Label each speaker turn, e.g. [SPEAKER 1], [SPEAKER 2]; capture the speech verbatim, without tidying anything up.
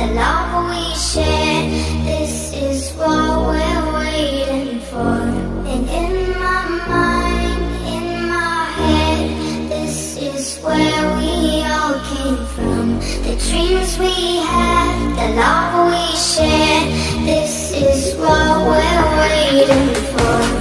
[SPEAKER 1] the love we share. This is what we're waiting for. And in my mind, in my head, this is where we all came from. The dreams we had, the love we share. This is what we're waiting for.